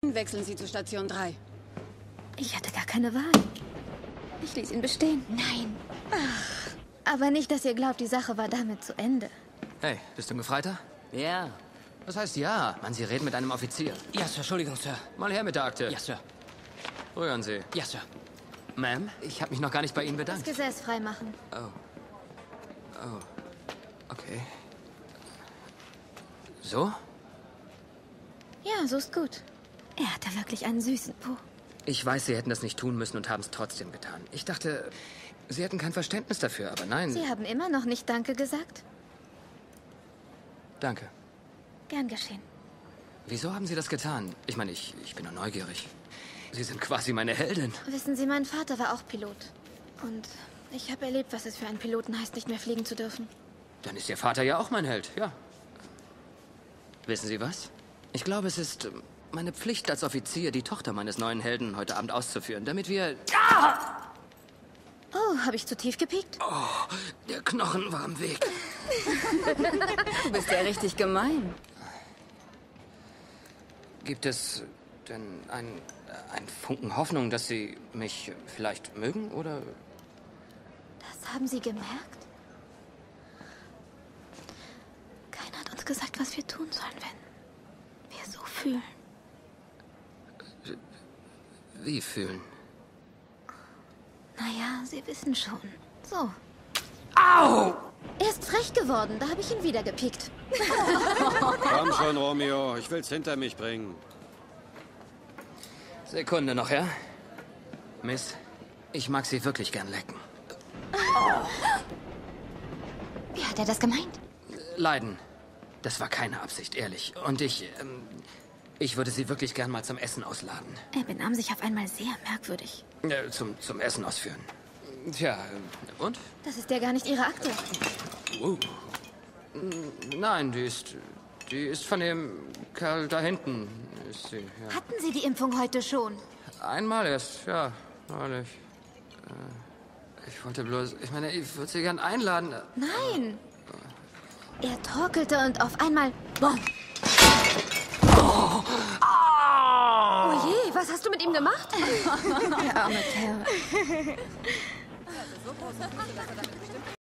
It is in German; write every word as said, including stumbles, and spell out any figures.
Wechseln Sie zu Station drei. Ich hatte gar keine Wahl. Ich ließ ihn bestehen. Nein. Ach, aber nicht, dass ihr glaubt, die Sache war damit zu Ende. Hey, bist du ein Gefreiter? Ja. Das heißt ja. Mann, Sie reden mit einem Offizier. Ja, Sir. Entschuldigung, Sir. Mal her mit der Akte. Ja, Sir. Rühren Sie. Ja, Sir. Ma'am, ich habe mich noch gar nicht bei Ihnen Das bedankt. Gesäß freimachen. Oh. Oh. Okay. So? Ja, so ist gut. Er hatte wirklich einen süßen Po. Ich weiß, Sie hätten das nicht tun müssen und haben es trotzdem getan. Ich dachte, Sie hätten kein Verständnis dafür, aber nein. Sie haben immer noch nicht Danke gesagt? Danke. Gern geschehen. Wieso haben Sie das getan? Ich meine, ich, ich bin nur neugierig. Sie sind quasi meine Heldin. Wissen Sie, mein Vater war auch Pilot. Und ich habe erlebt, was es für einen Piloten heißt, nicht mehr fliegen zu dürfen. Dann ist Ihr Vater ja auch mein Held, ja. Wissen Sie was? Ich glaube, es ist ähm, meine Pflicht als Offizier, die Tochter meines neuen Helden heute Abend auszuführen, damit wir... Oh, habe ich zu tief gepiekt? Oh, der Knochen war am Weg. Du bist ja richtig gemein. Gibt es denn ein, ein Funken Hoffnung, dass Sie mich vielleicht mögen, oder... Das haben Sie gemerkt? Keiner hat uns gesagt, was wir tun sollen, wenn wir so fühlen. Wie fühlen? Naja, Sie wissen schon. So. Au! Er ist frech geworden, da habe ich ihn wieder gepickt. Komm schon, Romeo. Ich will's hinter mich bringen. Sekunde noch, ja? Miss, ich mag Sie wirklich gern lecken. Wie hat er das gemeint? Leiden. Das war keine Absicht, ehrlich. Und ich, ähm, ich würde Sie wirklich gern mal zum Essen ausladen. Er benahm sich auf einmal sehr merkwürdig. Äh, zum, zum Essen ausführen. Tja, äh, und? Das ist ja gar nicht Ihre Akte. Uh. Nein, die ist, die ist von dem Kerl da hinten. Ist sie, ja. Hatten Sie die Impfung heute schon? Einmal erst, ja, neulich. Äh, ich wollte bloß, ich meine, ich würde Sie gern einladen. Nein. Er torkelte und auf einmal... Boom. Oh. Oh je, was hast du mit ihm gemacht? Der arme Kerl.